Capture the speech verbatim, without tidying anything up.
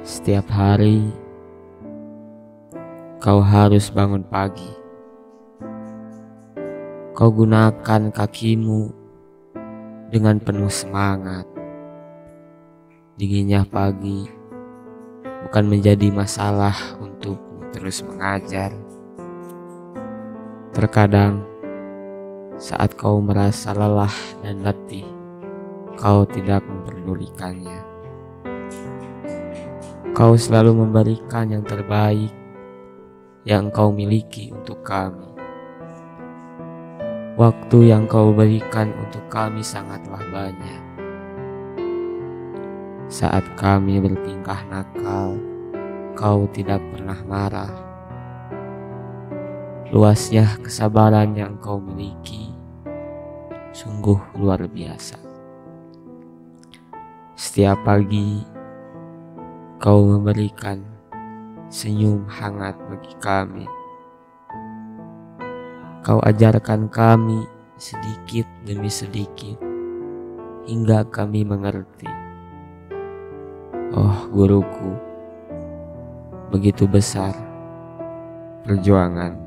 Setiap hari kau harus bangun pagi. Kau gunakan kakimu dengan penuh semangat. Dinginnya pagi bukan menjadi masalah untukmu terus mengajar. Terkadang saat kau merasa lelah dan letih, kau tidak memperdulikannya. Kau selalu memberikan yang terbaik yang kau miliki untuk kami. Waktu yang kau berikan untuk kami sangatlah banyak. Saat kami bertingkah nakal, kau tidak pernah marah. Luasnya kesabaran yang kau miliki sungguh luar biasa. Setiap pagi kau memberikan senyum hangat bagi kami. Kau ajarkan kami sedikit demi sedikit hingga kami mengerti. Oh guruku, begitu besar perjuangan